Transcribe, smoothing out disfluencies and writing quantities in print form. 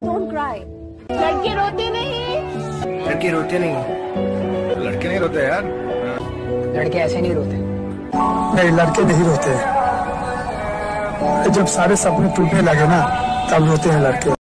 Don't cry. लड़के रोते नहीं। लड़के रोते नहीं, लड़के नहीं रोते यार। लड़के ऐसे नहीं रोते। नहीं, लड़के नहीं रोते। जब सारे सपने टूटने लगे ना, तब रोते हैं लड़के।